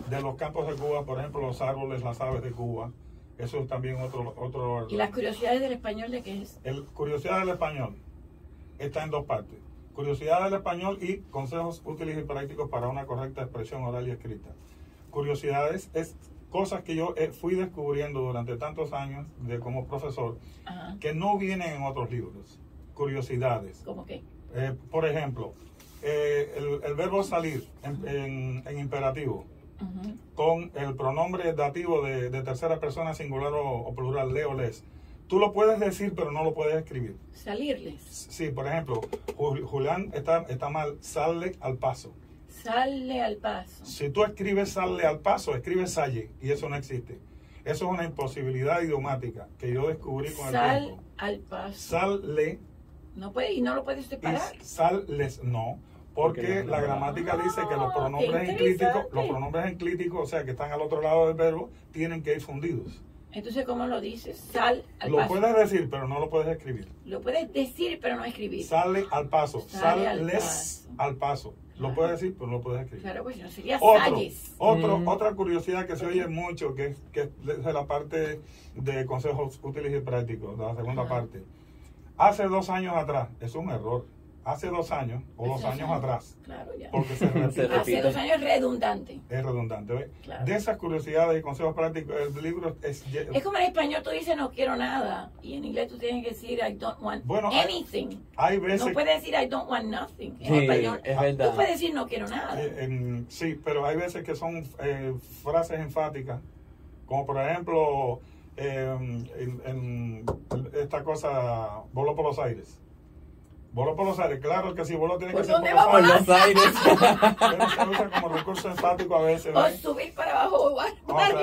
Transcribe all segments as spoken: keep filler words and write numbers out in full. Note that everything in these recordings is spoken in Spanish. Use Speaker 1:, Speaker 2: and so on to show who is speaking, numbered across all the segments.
Speaker 1: de los campos de Cuba, por ejemplo, los árboles, las aves de Cuba. Eso es también otro... otro
Speaker 2: ¿Y las curiosidades del español de qué es?
Speaker 1: El curiosidad del español está en dos partes. Curiosidad del español y consejos útiles y prácticos para una correcta expresión oral y escrita. Curiosidades es cosas que yo eh, fui descubriendo durante tantos años de como profesor, ajá, que no vienen en otros libros. Curiosidades.
Speaker 2: ¿Cómo qué?
Speaker 1: Eh, por ejemplo, eh, el, el verbo salir en, en, en imperativo, uh-huh, con el pronombre dativo de, de tercera persona singular o, o plural, le o les. Tú lo puedes decir, pero no lo puedes escribir.
Speaker 2: Salirles.
Speaker 1: Sí, por ejemplo, Julián está, está mal, sale al paso.
Speaker 2: Sale al paso.
Speaker 1: Si tú escribes sale al paso, escribes salle, y eso no existe. Eso es una imposibilidad idiomática que yo descubrí con
Speaker 2: Sal
Speaker 1: el tiempo.
Speaker 2: Al paso.
Speaker 1: Sale.
Speaker 2: No puede, y no lo puedes separar.
Speaker 1: Sales, no. Porque, porque no, la gramática ah, dice que los pronombres enclíticos, los pronombres enclíticos, o sea, que están al otro lado del verbo, tienen que ir fundidos.
Speaker 2: Entonces, ¿cómo lo dices? Sal al
Speaker 1: lo
Speaker 2: paso.
Speaker 1: Lo puedes decir, pero no lo puedes escribir.
Speaker 2: Lo puedes decir, pero no escribir.
Speaker 1: Sale al paso.
Speaker 2: Sale
Speaker 1: Sales al paso. Al paso. Lo claro, puedes decir, pero no lo puedes escribir.
Speaker 2: Claro, pues no sería
Speaker 1: otro,
Speaker 2: salles.
Speaker 1: Otro,
Speaker 2: mm.
Speaker 1: Otra curiosidad que se oye mucho, que, que es de la parte de consejos útiles y prácticos, de la segunda Ajá. parte. Hace dos años atrás, es un error. Hace dos años o dos años, años atrás.
Speaker 2: Claro, ya.
Speaker 1: Porque se repite.
Speaker 2: Se repite. Hace dos años es redundante.
Speaker 1: Es redundante. ¿Ves? Claro. De esas curiosidades y consejos prácticos, el libro es...
Speaker 2: Es como en español tú dices no quiero nada. Y en inglés tú tienes que decir I don't want
Speaker 1: bueno,
Speaker 2: anything.
Speaker 1: Hay, hay veces...
Speaker 2: No puedes decir I don't want nothing. En
Speaker 3: sí,
Speaker 2: español
Speaker 3: es verdad.
Speaker 2: Tú puedes decir no quiero nada.
Speaker 1: Eh, en, sí, pero hay veces que son eh, frases enfáticas. Como por ejemplo, eh, en, en esta cosa, voló por los aires. Voló por los aires, claro que sí, voló tiene que ser por los,
Speaker 2: por los aires.
Speaker 1: Pero se usa como recurso enfático a veces.
Speaker 2: O subir para abajo, igual.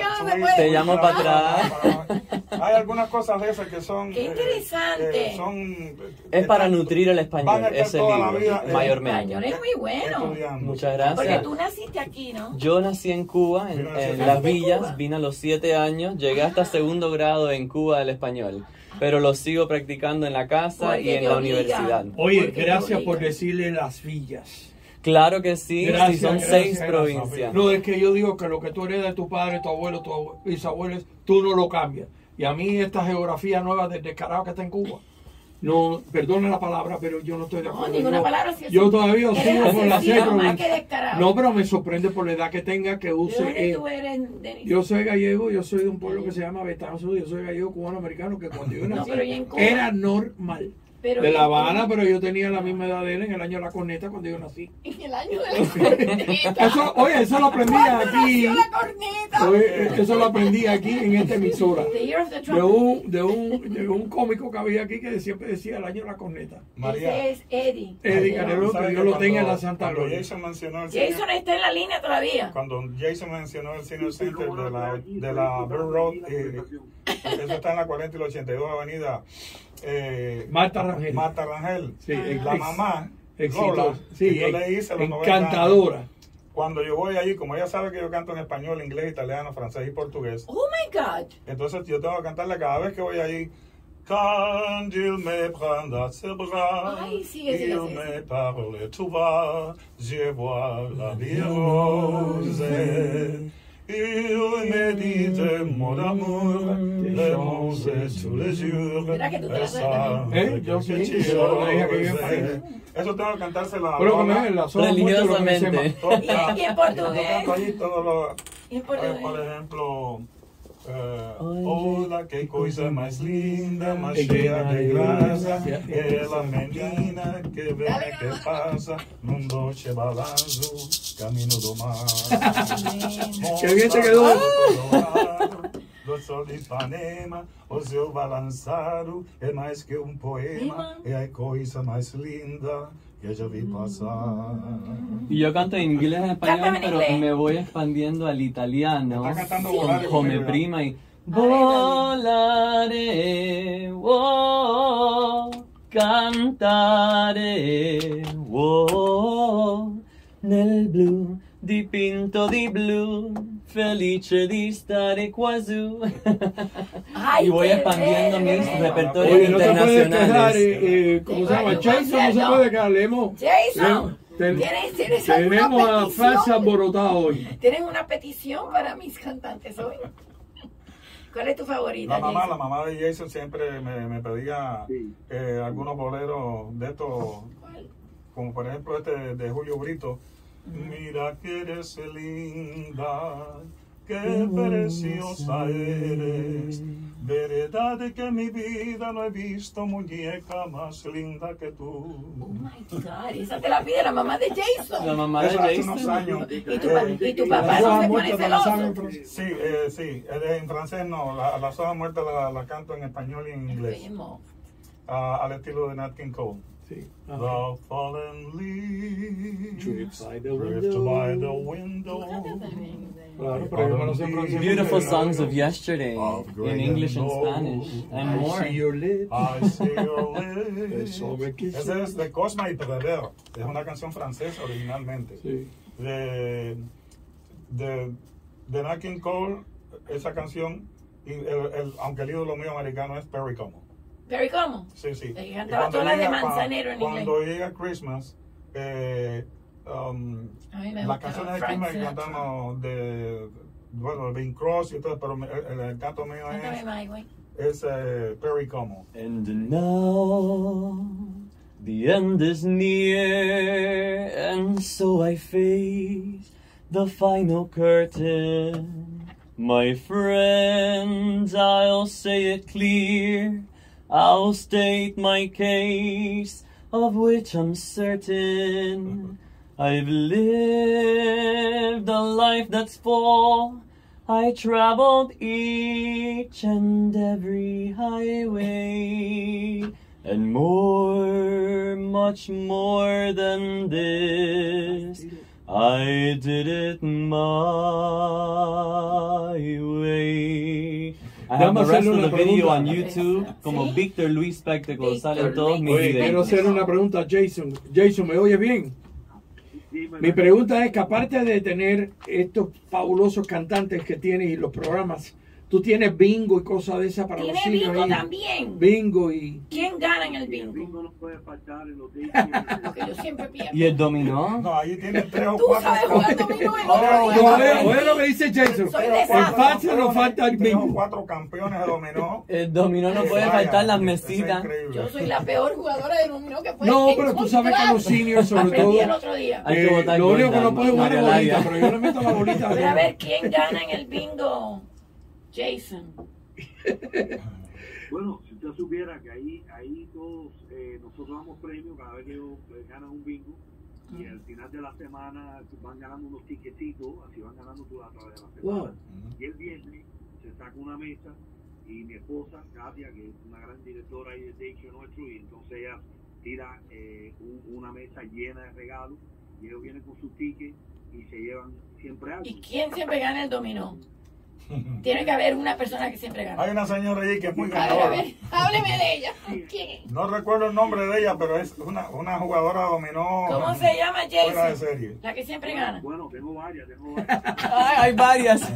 Speaker 3: Te llamo para atrás.
Speaker 1: Hay algunas cosas de esas que son...
Speaker 2: ¡Qué interesante!
Speaker 1: Eh, son,
Speaker 3: es para están, nutrir el español, ese libro,
Speaker 1: vida,
Speaker 3: mayormente.
Speaker 2: El español es muy bueno.
Speaker 3: Muchas gracias.
Speaker 2: Porque tú naciste aquí, ¿no?
Speaker 3: Yo nací en Cuba, en, en Las Villas, vine a los siete años, llegué hasta segundo grado en Cuba del español. Pero lo sigo practicando en la casa
Speaker 2: Porque
Speaker 3: y en la
Speaker 2: obliga.
Speaker 3: universidad.
Speaker 4: Oye, gracias por decirle Las Villas.
Speaker 3: Claro que sí,
Speaker 4: gracias,
Speaker 3: si son
Speaker 4: gracias,
Speaker 3: seis
Speaker 4: gracias,
Speaker 3: provincias.
Speaker 4: No, es que yo digo que lo que tú heredas de tu padre, tu abuelo, tu bisabuelo, tú no lo cambias. Y a mí esta geografía nueva del descarado que está en Cuba, no, perdona la palabra, pero yo no estoy de acuerdo.
Speaker 2: No, ninguna
Speaker 4: yo,
Speaker 2: palabra. Si
Speaker 4: yo todavía sigo con la C. No, pero me sorprende por la edad que tenga que use.
Speaker 2: ¿De
Speaker 4: eh,
Speaker 2: tú eres, Denis?
Speaker 4: Yo soy gallego, yo soy de un pueblo que se llama Betanzos, yo soy gallego cubano-americano, que cuando yo nací
Speaker 2: no, en Cuba,
Speaker 4: era normal.
Speaker 2: Pero
Speaker 4: de La Habana, pero yo tenía la misma edad de él en el año de la corneta cuando yo nací.
Speaker 2: En el año de la corneta.
Speaker 4: Eso, oye, eso lo aprendí aquí.
Speaker 2: La corneta?
Speaker 4: Oye, eso lo aprendí aquí en esta emisora. De un, de un, de un cómico que había aquí que siempre decía el año de la corneta.
Speaker 2: María. Ese es Eddie.
Speaker 4: Eddie Canelo, que Dios lo tenga en la Santa Gloria.
Speaker 1: Jason mencionó el
Speaker 2: Jason cine, está en la línea todavía.
Speaker 1: Cuando Jason mencionó el Senior Center de la, de la Burr Road, eh, eso está en la cuarenta y la ochenta y dos Avenida. Eh,
Speaker 4: Marta Rangel.
Speaker 1: Marta Rangel.
Speaker 4: Sí,
Speaker 1: la ex, mamá,
Speaker 4: Lola,
Speaker 1: sí, yo le hice los
Speaker 4: encantadora.
Speaker 1: Cuando yo voy allí, como ella sabe que yo canto en español, inglés, italiano, francés y portugués.
Speaker 2: Oh my God.
Speaker 1: Entonces yo tengo que cantarle cada vez que voy allí. Quand il me prend dans ses bras,
Speaker 2: Ay, sí,
Speaker 1: il me parle tout bas, je vois la vie rose. Il me dit des mots d'amour, les mots et tous les jours.
Speaker 4: ¿Eh? Yo sí, yo lo dije que yo en
Speaker 1: Eso tengo que cantársela.
Speaker 4: Pero con él, la zona
Speaker 3: religiosamente.
Speaker 2: Y en portugués.
Speaker 1: Y por ejemplo, uh, hola, qué cosa más linda, más llena de gracia, es la menina que ve que pasa, num doce balanço, camino do mar.
Speaker 4: Qué bien te quedó.
Speaker 1: Do sol de Ipanema, o seu balançado é mais que um poema, é a coisa mais linda que ya vi pasar.
Speaker 3: Y yo canto en inglés y español, pero me voy expandiendo al italiano con Come Prima y volare, oh, cantare, oh, nel blu dipinto di blu, felice di stare quasi. Y voy expandiendo mis repertorios
Speaker 4: Oye, no
Speaker 3: internacionales.
Speaker 4: Te puedes quejar, eh, eh, ¿cómo se llama? Jason no se puede quejar, leemos.
Speaker 2: Jason.
Speaker 4: Ten-
Speaker 2: ¿Tienes, tienes alguna
Speaker 4: tenemos a
Speaker 2: petición?
Speaker 4: Faz alborotado hoy.
Speaker 2: ¿Tienes una petición para mis cantantes hoy? ¿Cuál es tu favorita?
Speaker 1: La mamá,
Speaker 2: Jason?
Speaker 1: la mamá de Jason siempre me, me pedía
Speaker 5: Sí.
Speaker 1: eh, algunos boleros de estos,
Speaker 2: ¿Cuál?
Speaker 1: como por ejemplo este de, de Julio Brito. Mira que eres linda, qué preciosa eres. Verdad es que en mi vida no he visto muñeca más linda que tú.
Speaker 2: Oh my God, esa te la pide la mamá de Jason.
Speaker 3: La mamá de
Speaker 1: Eso hace unos
Speaker 3: Jason.
Speaker 1: años.
Speaker 2: Y tu, pa-
Speaker 1: Eh,
Speaker 2: y tu
Speaker 4: Las
Speaker 2: papá no
Speaker 4: hojas
Speaker 2: se pone
Speaker 4: muertas te las saben,
Speaker 2: celoso.
Speaker 4: pero-
Speaker 1: Sí, eh, sí, eh, en francés no, la, las hojas muertas la, la canto en español y en inglés,
Speaker 2: Primo.
Speaker 1: ah, al estilo de Nat King Cole.
Speaker 4: Sí.
Speaker 1: The
Speaker 4: Ajá.
Speaker 1: fallen leaves
Speaker 4: Drift by the
Speaker 1: drift
Speaker 4: window.
Speaker 1: by the window.
Speaker 4: Claro, pero yo me lo sé en francés.
Speaker 3: Beautiful songs of yesterday
Speaker 1: Of great
Speaker 3: in English and
Speaker 1: and
Speaker 3: Spanish and
Speaker 4: I
Speaker 3: more.
Speaker 4: see your lips.
Speaker 1: I see your lips.
Speaker 4: Eso me quiso.
Speaker 1: Ese es de Cosma y Pedrero. Es una canción francesa originalmente.
Speaker 4: Sí.
Speaker 1: De, de, de Nat King Cole, esa canción, y el, el- aunque el ídolo mío americano es Perry Como.
Speaker 2: Perry Como.
Speaker 1: Sí, sí.
Speaker 2: Le
Speaker 1: Y
Speaker 2: cantaba
Speaker 1: cuando
Speaker 2: todas las de
Speaker 1: llega-
Speaker 2: Manzanero en inglés.
Speaker 1: Cuando llega Christmas, eh, um,
Speaker 2: A mí me
Speaker 1: las
Speaker 2: gusta
Speaker 1: canciones de
Speaker 2: Frank
Speaker 1: Christmas que
Speaker 2: Sinatra.
Speaker 1: cantamos de, bueno, Bing Crosby y todo, pero me- el, el canto mío
Speaker 2: Cántame,
Speaker 1: es,
Speaker 2: Mike, güey.
Speaker 1: es eh, Perry Como.
Speaker 3: And now the end is near, and so I face the final curtain. My friends, I'll say it clear, I'll state my case, of which I'm certain. I've lived a life that's full. I traveled each and every highway, and more, much more than this, I did it my way. I have the
Speaker 4: Vamos a
Speaker 3: rest
Speaker 4: hacerle
Speaker 3: of the
Speaker 4: una
Speaker 3: video
Speaker 4: pregunta.
Speaker 3: on YouTube como
Speaker 2: ¿Sí?
Speaker 3: Víctor Luis Spectacle.
Speaker 2: Víctor
Speaker 3: Salen todos
Speaker 2: Luis.
Speaker 3: mis
Speaker 4: Oye, quiero
Speaker 3: videos.
Speaker 4: hacer una pregunta a Jason. Jason, ¿me oyes bien?
Speaker 5: Dime,
Speaker 4: Mi pregunta es que aparte de tener estos fabulosos cantantes que tienes y los programas, tú tienes bingo y cosas de esas para los
Speaker 2: Tiene
Speaker 4: niños
Speaker 2: bingo
Speaker 4: ahí.
Speaker 2: también.
Speaker 4: Bingo y...
Speaker 2: ¿Quién gana en el
Speaker 5: el
Speaker 2: bingo?
Speaker 5: bingo no puede faltar en los days.
Speaker 2: Porque yo siempre pierdo.
Speaker 3: ¿Y el dominó?
Speaker 1: No, ahí tienen tres o
Speaker 2: Tú
Speaker 1: cuatro.
Speaker 2: sabes jugar dominó en
Speaker 1: No,
Speaker 2: otro
Speaker 1: no,
Speaker 2: día.
Speaker 4: No,
Speaker 1: no,
Speaker 4: oye,
Speaker 1: no,
Speaker 4: oye lo que dice Jason.
Speaker 2: Soy
Speaker 4: En
Speaker 2: desastre.
Speaker 4: Fácil no falta el
Speaker 1: Tres o
Speaker 4: bingo.
Speaker 1: cuatro campeones de dominó.
Speaker 3: El dominó no puede
Speaker 1: Vaya,
Speaker 3: faltar las
Speaker 1: eso es
Speaker 3: mesitas.
Speaker 1: increíble.
Speaker 2: Yo soy la peor jugadora de dominó que puede
Speaker 4: No, pero tú sabes que los seniors, sobre
Speaker 2: Aprendí
Speaker 4: todo,
Speaker 2: el otro día.
Speaker 3: Hay que
Speaker 4: eh,
Speaker 3: botar
Speaker 4: lo único que
Speaker 3: gorda,
Speaker 4: no puede jugar es
Speaker 3: María
Speaker 4: bolita,
Speaker 3: Laia.
Speaker 4: pero yo le meto la bolita.
Speaker 2: Pero a ver, ¿quién gana en el bingo? Jason.
Speaker 5: Bueno, si usted supiera que ahí, ahí todos, eh, nosotros damos premios cada vez que ellos eh, ganan un bingo y al final de la semana van ganando unos tiquetitos, así van ganando tú a través de la semana.
Speaker 4: Wow.
Speaker 5: Y el viernes se saca una mesa y mi esposa, Katia, que es una gran directora ahí de Techo nuestro, y entonces ella tira eh, un- una mesa llena de regalos y ellos vienen con sus tickets y se llevan siempre algo.
Speaker 2: ¿Y quién siempre gana el dominó? Tiene que haber una persona que siempre
Speaker 1: Hay
Speaker 2: gana.
Speaker 1: una señora allí que es muy
Speaker 2: A ver, a
Speaker 1: ganadora.
Speaker 2: ver, hábleme de ella. ¿Quién es?
Speaker 1: No recuerdo el nombre de ella, pero es una, una jugadora de dominó.
Speaker 2: ¿Cómo se llama
Speaker 1: Fuera de
Speaker 2: Jason?
Speaker 1: serie.
Speaker 2: La que siempre gana.
Speaker 5: Bueno, tengo varias, tengo varias.
Speaker 3: Ay, hay varias.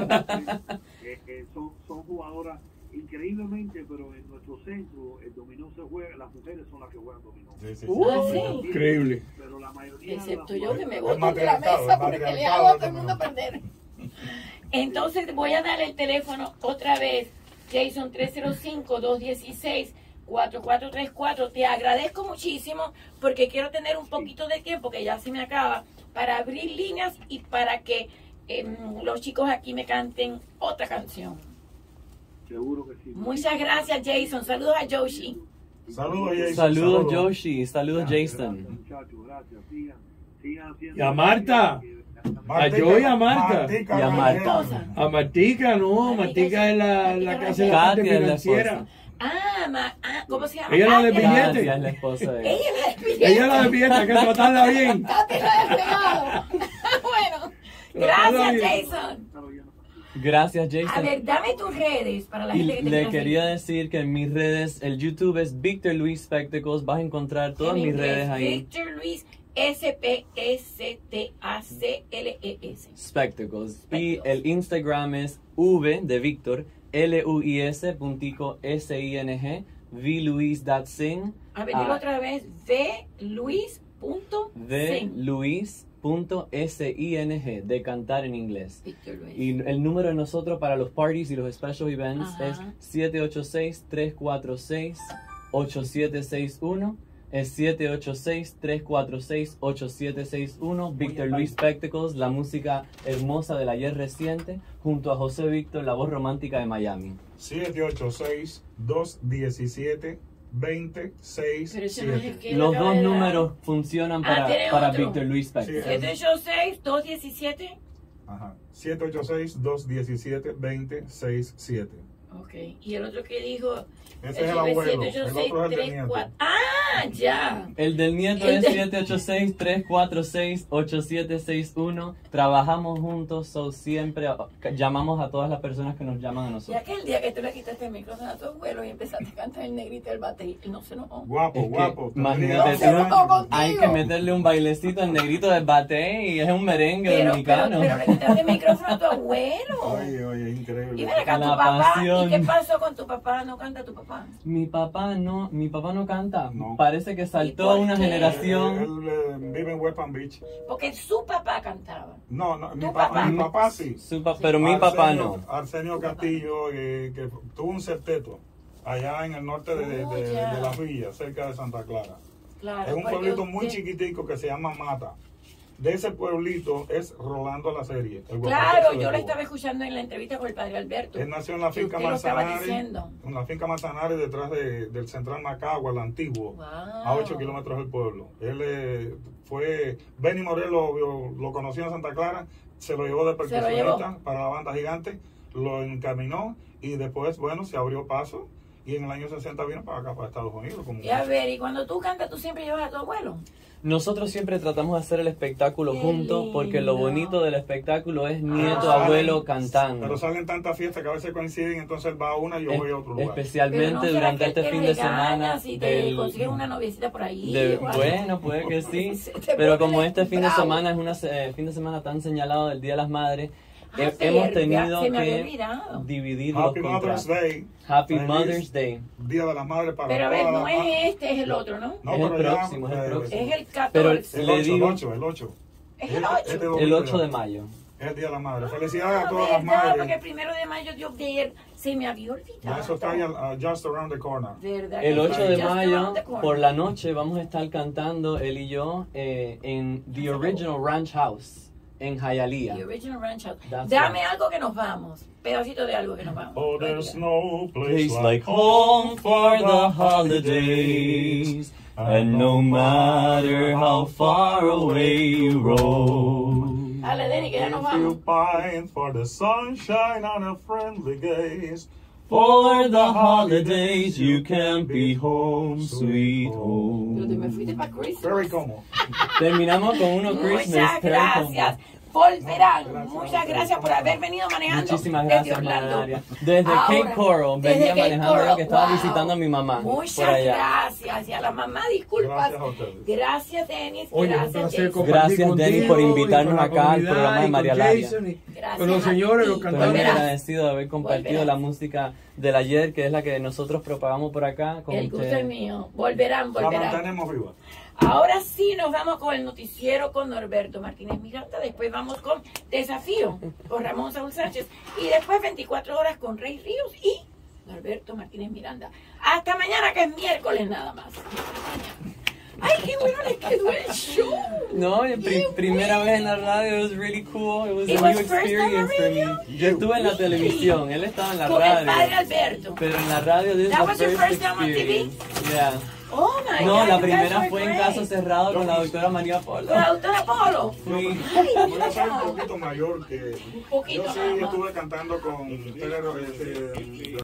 Speaker 5: Eh, eh, son, son jugadoras increíblemente, pero en nuestro centro el dominó se juega, las mujeres son las que juegan dominó.
Speaker 1: Sí, sí, sí.
Speaker 2: Ah, sí.
Speaker 4: Increíble.
Speaker 5: Pero la mayoría de las
Speaker 2: Excepto yo que me
Speaker 1: El
Speaker 2: boto de la
Speaker 1: matriarcado,
Speaker 2: mesa
Speaker 1: el
Speaker 2: porque le
Speaker 1: matriarcado
Speaker 2: hago a
Speaker 1: del
Speaker 2: todo el mundo
Speaker 1: dominó.
Speaker 2: perder. Entonces voy a dar el teléfono otra vez. Jason tres cero cinco, dos uno seis, cuatro cuatro tres cuatro. Te agradezco muchísimo porque quiero tener un poquito de tiempo, que ya se me acaba, para abrir líneas y para que em, los chicos aquí me canten otra canción.
Speaker 5: Seguro que sí.
Speaker 2: Muchas gracias, Jason. Saludos a Joshi.
Speaker 1: Saludos, Jason.
Speaker 3: Saludos, Yoshi. Saludos,
Speaker 5: Gracias,
Speaker 3: Jason.
Speaker 5: muchachos, gracias. Sigan, sigan haciendo.
Speaker 4: Y a Marta.
Speaker 1: Martica-
Speaker 4: A Joy y a Marta.
Speaker 1: Martica
Speaker 3: Y a
Speaker 1: Rangel.
Speaker 2: Marta.
Speaker 4: A Martica, no, Martica es la, la que hace la parte
Speaker 3: Katia es la
Speaker 4: financiera.
Speaker 3: esposa.
Speaker 2: Ah, ma- ah, ¿cómo se llama?
Speaker 4: Ella la de
Speaker 2: Katia.
Speaker 4: billete.
Speaker 3: Katia es la esposa de
Speaker 2: Ella es la de billete.
Speaker 4: Ella la despierta, hay que tratarla bien.
Speaker 2: Katia es la de regalo. Bueno, gracias, Jason.
Speaker 3: Gracias,
Speaker 2: A
Speaker 3: Jason.
Speaker 2: ver, dame tus redes para la
Speaker 3: Y
Speaker 2: gente que te
Speaker 3: le
Speaker 2: quiera
Speaker 3: quería
Speaker 2: seguir.
Speaker 3: decir que en mis redes, el YouTube es Víctor Luis Spectacles. Vas a encontrar todas
Speaker 2: En
Speaker 3: mis
Speaker 2: inglés,
Speaker 3: redes ahí.
Speaker 2: Víctor Luis, S P E C T A C L E S.
Speaker 3: Spectacles. Y
Speaker 2: Spectacles.
Speaker 3: el Instagram es V de Víctor, L U I S puntico S I N G, V Luis dot sing.
Speaker 2: A ver, dilo
Speaker 3: Ah,
Speaker 2: otra vez. V Luis punto
Speaker 3: de Luis punto sing, de cantar en inglés.
Speaker 2: Víctor Luis.
Speaker 3: Y el número de nosotros para los parties y los special events
Speaker 2: Ajá.
Speaker 3: es siete ocho seis, tres cuatro seis, ocho siete seis uno. Es siete ocho seis, tres cuatro seis, ocho siete seis uno. Víctor Luis Spectacles, la música hermosa del ayer reciente, junto a José Víctor, la voz romántica de Miami.
Speaker 1: siete ocho seis, dos uno siete, dos seis
Speaker 2: Pero ese no es el
Speaker 1: siete.
Speaker 2: que
Speaker 3: Los
Speaker 2: acaba
Speaker 3: dos
Speaker 2: de dar.
Speaker 3: números funcionan
Speaker 2: Ah,
Speaker 3: para,
Speaker 2: ¿tiene
Speaker 3: para
Speaker 2: otro?
Speaker 3: Víctor Luis Spectacles.
Speaker 2: siete ocho seis, dos uno siete.
Speaker 1: Ajá. siete ocho seis, dos uno siete, dos seis siete.
Speaker 2: Ok. Y el otro que dijo.
Speaker 1: Ese es el abuelo. El
Speaker 2: siete ocho
Speaker 1: otro
Speaker 2: seis,
Speaker 1: es el del
Speaker 2: tres
Speaker 1: nieto.
Speaker 2: cuatro. ¡Ah! Ya.
Speaker 3: El del nieto
Speaker 2: El
Speaker 3: es
Speaker 2: de-
Speaker 3: siete ocho seis, tres cuatro seis, ocho siete seis uno. Trabajamos juntos, so siempre uh, llamamos a todas las personas que nos llaman a
Speaker 2: Y
Speaker 3: nosotros.
Speaker 2: aquel día que tú le quitaste el micrófono a tu abuelo y empezaste a cantar el negrito del bate y no se enojó.
Speaker 1: Guapo,
Speaker 3: Es que,
Speaker 1: guapo.
Speaker 3: imagínate,
Speaker 1: Tendría
Speaker 2: se
Speaker 1: once
Speaker 2: enojó
Speaker 1: años.
Speaker 2: contigo.
Speaker 3: Hay que meterle un bailecito al negrito del bate y es un merengue
Speaker 2: Pero, pero,
Speaker 3: dominicano.
Speaker 2: pero le quitaste el micrófono a tu abuelo.
Speaker 1: Oye, oye,
Speaker 2: Y
Speaker 1: increíble.
Speaker 2: ven acá, tu
Speaker 3: La
Speaker 2: papá.
Speaker 3: pasión.
Speaker 2: ¿Y qué pasó con tu papá? ¿No canta tu papá?
Speaker 3: Mi papá no, mi papá no canta.
Speaker 1: No.
Speaker 3: Parece que
Speaker 2: ¿Y
Speaker 3: saltó
Speaker 2: por
Speaker 3: una
Speaker 2: qué?
Speaker 3: generación.
Speaker 1: Él, él, eh, vive en West Palm Beach.
Speaker 2: Porque su papá cantaba.
Speaker 1: No, no, mi
Speaker 2: ¿Tu
Speaker 1: papá,
Speaker 2: papá?
Speaker 1: mi papá sí.
Speaker 3: Su pa- pero mi papá no.
Speaker 1: Arsenio- Arsenio Castillo, eh, que tuvo un septeto allá en el norte de, de,
Speaker 2: Oh,
Speaker 1: de-
Speaker 2: ya.
Speaker 1: de la villa, cerca de Santa Clara.
Speaker 2: Claro.
Speaker 1: Es un
Speaker 2: porque
Speaker 1: pueblito muy
Speaker 2: usted-
Speaker 1: chiquitico que se llama Mata. De ese pueblito es Rolando la serie. el
Speaker 2: Claro,
Speaker 1: guapachoso de
Speaker 2: yo lo
Speaker 1: Cuba.
Speaker 2: estaba escuchando en la entrevista con el padre Alberto.
Speaker 1: Él nació en la
Speaker 2: que
Speaker 1: finca
Speaker 2: usted lo estaba
Speaker 1: Manzanares,
Speaker 2: diciendo.
Speaker 1: en la finca Manzanares detrás de- del Central Macagua, el antiguo,
Speaker 2: Wow.
Speaker 1: a ocho kilómetros del pueblo. Él eh, fue, Benny Morel lo, lo, lo conoció en Santa Clara, se lo llevó de
Speaker 2: Se lo llevó.
Speaker 1: percusionista para la banda gigante, lo encaminó y después, bueno, se abrió paso y en el año sesenta vino para acá, para Estados Unidos. Como
Speaker 2: Y a ver, y cuando tú cantas, tú siempre llevas a tu abuelo.
Speaker 3: Nosotros siempre tratamos de hacer el espectáculo
Speaker 2: Qué
Speaker 3: juntos porque lo
Speaker 2: lindo.
Speaker 3: bonito del espectáculo es nieto,
Speaker 1: Ah,
Speaker 3: abuelo
Speaker 1: salen-
Speaker 3: cantando.
Speaker 1: Pero salen tantas fiestas que a veces coinciden, entonces va a una y yo voy a otro lugar.
Speaker 3: Especialmente
Speaker 2: Pero no será
Speaker 3: durante
Speaker 2: que
Speaker 3: este
Speaker 2: te
Speaker 3: fin de semana.
Speaker 2: regañas y te
Speaker 3: del-
Speaker 2: consigues una noviecita por ahí.
Speaker 3: de-
Speaker 2: o algo.
Speaker 3: bueno, puede que sí.
Speaker 2: Se te
Speaker 3: Pero
Speaker 2: pone
Speaker 3: como este fin de
Speaker 2: bravo.
Speaker 3: semana es un fin de semana tan señalado del Día de las Madres,
Speaker 2: Ah,
Speaker 3: he-
Speaker 2: sí,
Speaker 3: hemos
Speaker 2: verdad,
Speaker 3: tenido
Speaker 2: se me había
Speaker 3: que
Speaker 2: olvidado.
Speaker 3: dividir los
Speaker 1: Happy Mother's
Speaker 3: contratos.
Speaker 1: Day.
Speaker 3: Happy
Speaker 1: Feliz
Speaker 3: Mother's Day.
Speaker 1: Día de las Madres para
Speaker 2: Pero a ver,
Speaker 1: todas
Speaker 2: no
Speaker 1: las ma-
Speaker 2: es este, es el otro, ¿no?
Speaker 1: No,
Speaker 3: Es el
Speaker 1: pero ya,
Speaker 3: próximo, es el
Speaker 1: eh,
Speaker 3: próximo.
Speaker 2: Es el catorce.
Speaker 3: Pero
Speaker 1: El
Speaker 3: le
Speaker 1: ocho,
Speaker 3: digo-
Speaker 1: el ocho, el ocho.
Speaker 2: Es el
Speaker 1: Este-
Speaker 2: ocho.
Speaker 1: este domingo
Speaker 3: El ocho
Speaker 1: ya.
Speaker 3: de mayo.
Speaker 1: Es el Día de la Madre. Felicidades
Speaker 2: Ah,
Speaker 1: a todas las
Speaker 2: verdad, porque el
Speaker 1: madres.
Speaker 2: primero de mayo yo ver, se me había olvidado.
Speaker 1: Ya eso está ya, uh, just around the corner.
Speaker 2: ¿Verdad
Speaker 3: El
Speaker 2: que
Speaker 3: ocho
Speaker 2: sí?
Speaker 3: de
Speaker 2: Just
Speaker 3: mayo,
Speaker 2: around the corner.
Speaker 3: por la noche, vamos a estar cantando él y yo eh, en The Original Ranch House, en Hialeah.
Speaker 2: The Original Ranch House.
Speaker 3: That's
Speaker 2: Dame
Speaker 3: right.
Speaker 2: algo que nos vamos. Pedacito de algo que nos vamos.
Speaker 1: Oh, there's no
Speaker 3: Place
Speaker 1: place
Speaker 3: like home for the holidays, and no matter how far away you roam.
Speaker 2: Dale, Denny, que ya nos
Speaker 1: If you
Speaker 2: vamos.
Speaker 1: pine for the sunshine and a friendly gaze,
Speaker 3: For the holidays you can be home, sweet
Speaker 2: Pero te me
Speaker 3: home.
Speaker 2: fuiste para
Speaker 1: very
Speaker 2: Christmas.
Speaker 1: como.
Speaker 3: Terminamos con uno Christmas.
Speaker 2: Muchas
Speaker 3: pero
Speaker 2: gracias.
Speaker 3: como-
Speaker 2: Volverán.
Speaker 1: Gracias a
Speaker 2: Muchas
Speaker 1: ustedes.
Speaker 2: gracias por haber venido manejando
Speaker 3: Muchísimas
Speaker 2: desde
Speaker 3: gracias,
Speaker 2: Orlando.
Speaker 3: María. Desde
Speaker 2: Ahora,
Speaker 3: Cape Coral
Speaker 2: desde
Speaker 3: venía
Speaker 2: Cape
Speaker 3: manejando yo
Speaker 2: Coral,
Speaker 3: que estaba
Speaker 2: wow.
Speaker 3: visitando a mi mamá.
Speaker 2: Muchas
Speaker 3: por allá.
Speaker 2: gracias. Y a la mamá, disculpas.
Speaker 1: Gracias a ustedes.
Speaker 2: Gracias, Denis.
Speaker 4: Oye, un
Speaker 2: gracias,
Speaker 4: placer
Speaker 2: Jason.
Speaker 4: compartir
Speaker 3: Gracias, Denny,
Speaker 4: contigo
Speaker 3: por invitarnos
Speaker 4: y con la
Speaker 3: acá al
Speaker 4: comunidad
Speaker 3: programa de
Speaker 4: y
Speaker 3: María
Speaker 4: con
Speaker 3: Laria.
Speaker 4: Jason y
Speaker 2: Gracias
Speaker 4: con los
Speaker 2: a
Speaker 4: señores,
Speaker 2: ti.
Speaker 4: los
Speaker 3: Estoy muy
Speaker 4: cantadores.
Speaker 2: Volverás.
Speaker 3: agradecido de haber compartido
Speaker 2: Volverás.
Speaker 3: la música del ayer, que es la que nosotros propagamos por acá con
Speaker 2: El gusto
Speaker 3: ustedes.
Speaker 2: es mío. Volverán,
Speaker 1: La
Speaker 2: volverán.
Speaker 1: mantenemos viva.
Speaker 2: Ahora sí nos vamos con el noticiero con Norberto Martínez Miranda. Después vamos con Desafío con Ramón Saúl Sánchez. Y después veinticuatro horas con Rey Ríos y Norberto Martínez Miranda. Hasta mañana, que es miércoles nada más. ¡Ay, qué bueno les quedó el show!
Speaker 3: No, pri- primera vez en la radio, it was really cool. It was
Speaker 2: It
Speaker 3: a
Speaker 2: was
Speaker 3: new
Speaker 2: first time
Speaker 3: experience for
Speaker 2: on radio?
Speaker 3: me. Yo estuve en la televisión, él estaba en la
Speaker 2: Con el padre
Speaker 3: radio.
Speaker 2: Alberto.
Speaker 3: Pero en la radio, this is
Speaker 2: That
Speaker 3: the
Speaker 2: was your
Speaker 3: first
Speaker 2: first time on T V?
Speaker 3: experience. Yeah.
Speaker 2: Oh my
Speaker 3: No,
Speaker 2: God,
Speaker 3: la
Speaker 2: you guys
Speaker 3: primera
Speaker 2: were
Speaker 3: fue en
Speaker 2: great.
Speaker 3: caso cerrado con la doctora María Polo.
Speaker 2: Con la doctora Polo.
Speaker 3: Fui.
Speaker 2: Ay,
Speaker 1: Yo
Speaker 2: mira,
Speaker 1: soy un
Speaker 2: chao.
Speaker 1: poquito mayor que.
Speaker 2: poquito
Speaker 1: Yo sí
Speaker 2: nada más.
Speaker 1: estuve cantando con ustedes. este,